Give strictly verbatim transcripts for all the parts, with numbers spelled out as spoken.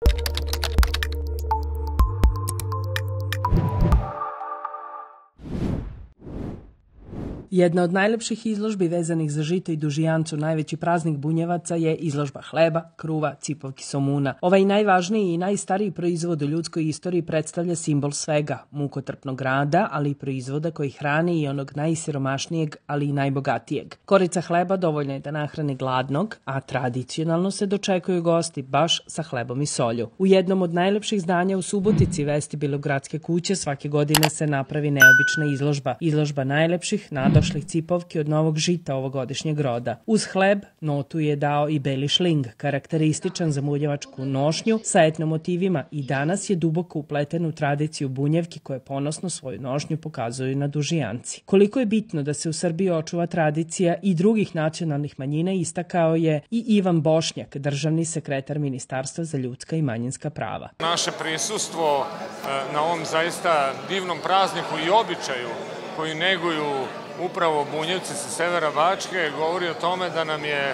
Jedna od najlepših izložbi vezanih za žito i dužijancu, najveći praznik bunjevaca, je izložba hleba, kruva, cipavki, somuna. Ovaj najvažniji i najstariji proizvod u ljudskoj istoriji predstavlja simbol svega, mukotrpnog rada, ali i proizvoda koji hrani i onog najsiromašnijeg, ali i najbogatijeg. Korica hleba dovoljna je da nahrani gladnog, a tradicionalno se dočekuju gosti baš sa hlebom i solju. U jednom od najlepših zdanja u Subotici, vestibilu gradske kuće, svake godine se napravi neobična izložba. Izložba najlepših nadošlih cipavki od novog žita ovogodišnjeg roda. Uz hleb notu je dao i beli šling, karakterističan za bunjevačku nošnju sa etno motivima, i danas je duboko upleten u tradiciju bunjevki koje ponosno svoju nošnju pokazuju na dužijanci. Koliko je bitno da se u Srbiji očuva tradicija i drugih nacionalnih manjina istakao je i Ivan Bošnjak, državni sekretar Ministarstva za ljudska i manjinska prava. Naše prisustvo na ovom zaista divnom prazniku i običaju koji neguju upravo bunjevci sa severa Bačke govori o tome da nam je e,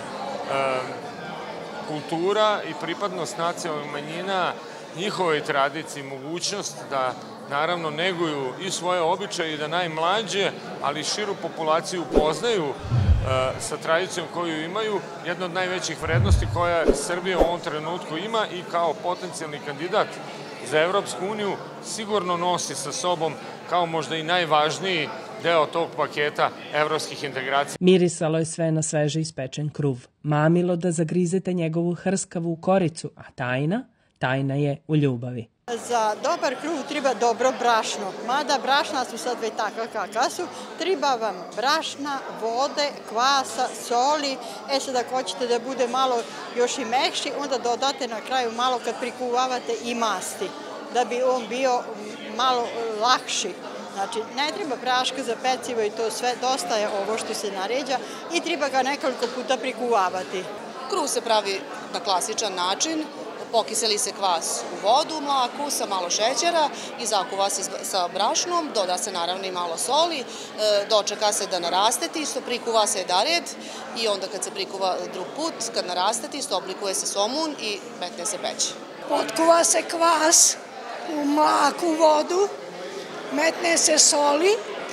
kultura i pripadnost nacionalnih manjina, njihovoj tradiciji, mogućnost da naravno neguju i svoje običaje i da najmlađe, ali i širu populaciju upoznaju e, sa tradicijom koju imaju, jedna od najvećih vrednosti koja Srbija u ovom trenutku ima i kao potencijalni kandidat za Evropsku uniju sigurno nosi sa sobom kao možda i najvažniji deo tog paketa evropskih integracija. Mirisalo je sve na sveže ispečen kruv. Mamilo da zagrizete njegovu hrskavu koricu, a tajna, tajna je u ljubavi. Za dobar kruv treba dobro brašno. Mada brašna su sad već takva kakva su. Treba vam brašna, vode, kvasa, soli. E sad ako hoćete da bude malo još i mekši, onda dodate na kraju malo kad prikuvavate i masti, da bi on bio malo lakši. Znači, ne treba praška za pecivo i to sve, dosta je ovo što se naređa i treba ga nekoliko puta prikuvavati. Kruv se pravi na klasičan način, pokiseli se kvas u vodu, mlaku sa malo šećera i zakuva se sa brašnom, doda se naravno i malo soli, dočeka se da naraste tisto, prikuva se dared i onda kad se prikuva drug put, kad naraste tisto, oblikuje se somun i metne se peć. Potkuva se kvas u mlaku vodu, metne se soli,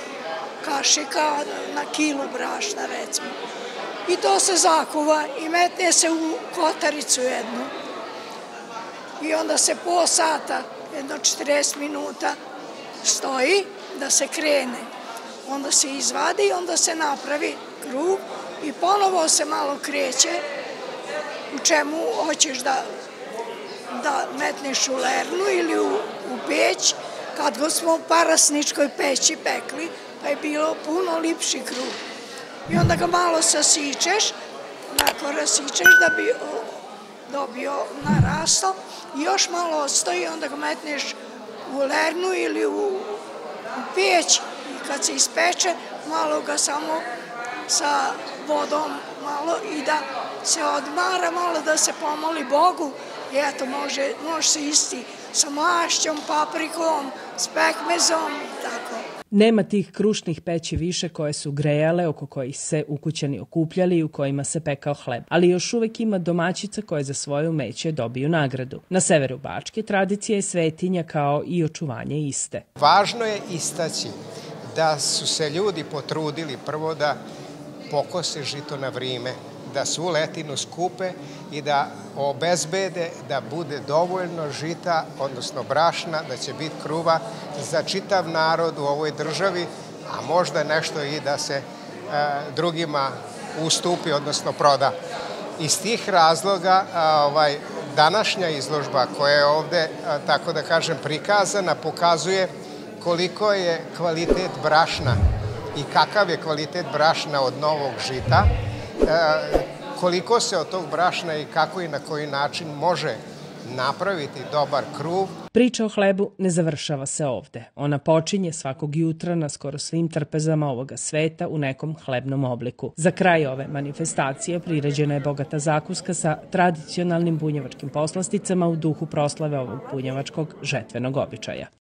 kašika na kilu brašna recimo. I to se zakuva i metne se u kotaricu jednu. I onda se po sata, jedno četrdeset minuta stoji da se krene. Onda se izvadi i onda se napravi kruv i ponovo se malo kreće u čemu hoćeš da, da metneš u lernu ili u, u peć. Kad go smo u parasničkoj peći pekli, pa je bilo puno lipši kruv. I onda ga malo sasičeš, onako rasičeš da bi dobio narasto i još malo odstoji, onda ga metneš u lernu ili u, u peć i kad se ispeče, malo ga samo sa vodom malo i da se odmara, malo da se pomoli Bogu i eto može, može se isti sa mašćom, paprikom, s pekmezom i tako. Nema tih krušnih peći više koje su grejale, oko kojih se ukućani okupljali i u kojima se pekao hleb. Ali još uvek ima domaćica koje za svoje umeće dobiju nagradu. Na severu Bačke tradicija je svetinja kao i očuvanje iste. Važno je istaći da su se ljudi potrudili prvo da pokose žito na vrime, da svu letinu skupe i da obezbede da bude dovoljno žita, odnosno brašna, da će biti kruva za čitav narod u ovoj državi, a možda nešto i da se e, drugima ustupi, odnosno proda. Iz tih razloga a, ovaj, današnja izložba koja je ovde, a, tako da kažem, prikazana, pokazuje koliko je kvalitet brašna i kakav je kvalitet brašna od novog žita, e, koliko se od tog brašna i kako i na koji način može napraviti dobar kruv. Priča o hlebu ne završava se ovde. Ona počinje svakog jutra na skoro svim trpezama ovoga sveta u nekom hlebnom obliku. Za kraj ove manifestacije priređena je bogata zakuska sa tradicionalnim bunjevačkim poslasticama u duhu proslave ovog bunjevačkog žetvenog običaja.